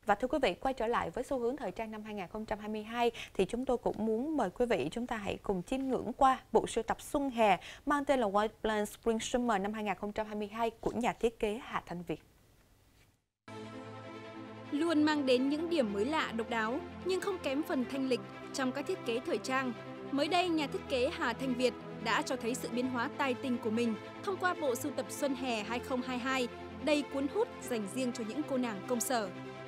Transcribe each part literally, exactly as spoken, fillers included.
Và thưa quý vị, quay trở lại với xu hướng thời trang năm hai nghìn không trăm hai mươi hai thì chúng tôi cũng muốn mời quý vị chúng ta hãy cùng chiêm ngưỡng qua bộ sưu tập xuân hè mang tên là White Blend Spring Summer năm hai nghìn không trăm hai mươi hai của nhà thiết kế Hà Thanh Việt. Luôn mang đến những điểm mới lạ độc đáo nhưng không kém phần thanh lịch trong các thiết kế thời trang. Mới đây, nhà thiết kế Hà Thanh Việt đã cho thấy sự biến hóa tài tình của mình thông qua bộ sưu tập xuân hè hai không hai hai đầy cuốn hút dành riêng cho những cô nàng công sở.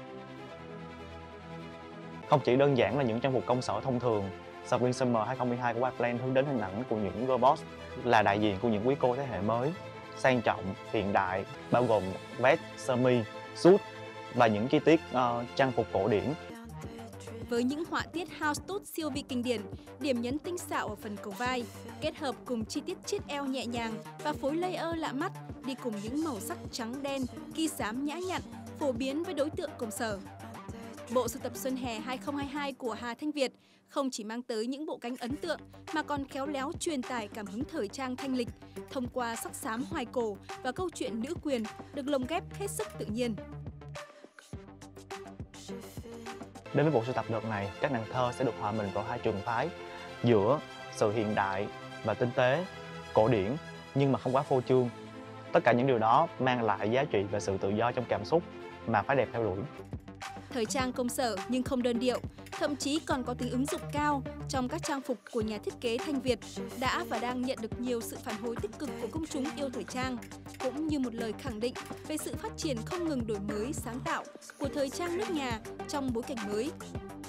Không chỉ đơn giản là những trang phục công sở thông thường, Spring Summer hai không hai hai của White Blend hướng đến hình ảnh của những girl boss là đại diện của những quý cô thế hệ mới, sang trọng, hiện đại, bao gồm vest, sơ mi, suit và những chi tiết uh, trang phục cổ điển. Với những họa tiết house tốt siêu vi kinh điển, điểm nhấn tinh xảo ở phần cầu vai, kết hợp cùng chi tiết chiết eo nhẹ nhàng và phối layer lạ mắt, đi cùng những màu sắc trắng đen, ghi xám nhã nhặn, phổ biến với đối tượng công sở. Bộ sưu tập xuân hè hai không hai hai của Hà Thanh Việt không chỉ mang tới những bộ cánh ấn tượng mà còn khéo léo truyền tải cảm hứng thời trang thanh lịch thông qua sắc xám hoài cổ và câu chuyện nữ quyền được lồng ghép hết sức tự nhiên. Đến với bộ sưu tập đợt này, các nàng thơ sẽ được hòa mình vào hai trường phái giữa sự hiện đại và tinh tế, cổ điển nhưng mà không quá phô trương. Tất cả những điều đó mang lại giá trị và sự tự do trong cảm xúc mà phái đẹp theo đuổi. Thời trang công sở nhưng không đơn điệu, thậm chí còn có tính ứng dụng cao trong các trang phục của nhà thiết kế Thanh Việt đã và đang nhận được nhiều sự phản hồi tích cực của công chúng yêu thời trang, cũng như một lời khẳng định về sự phát triển không ngừng đổi mới, sáng tạo của thời trang nước nhà trong bối cảnh mới.